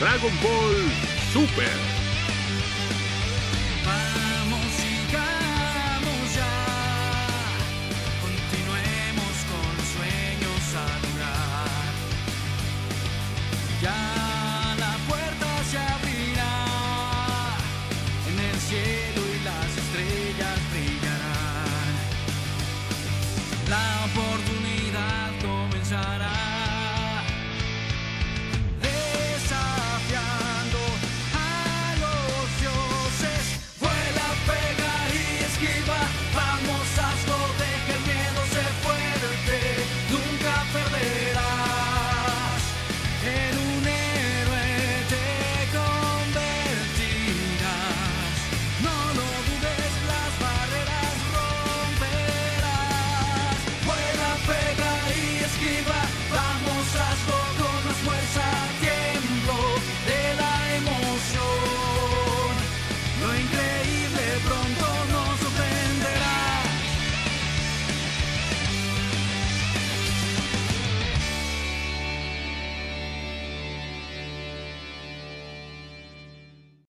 Dragon Ball Super. Vamos, sigamos ya, continuemos con los sueños a lograr. Ya la puerta se abrirá, en el cielo y las estrellas brillarán. La oportunidad